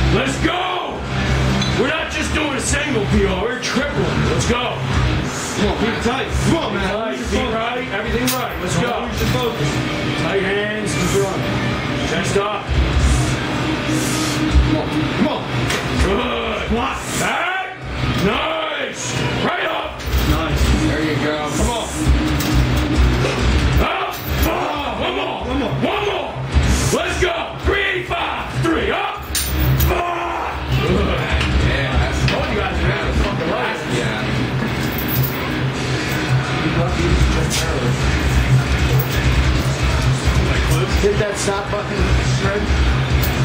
Let's go! We're not just doing a single PR, we're tripling. Let's go. Come on, keep it tight. Come on, man. Tight, feet right, everything right. Let's go. Use your focus. Tight hands in front. Chest up. Come on. Come on. Good. Back. Nice. Right up. Nice. There you go. Come on. Up. One more. One more. One more. Let's go. 385. 3 up. Good. Yeah, that's Oh, you guys are having fucking life. yeah. Hit that stop button, Fred.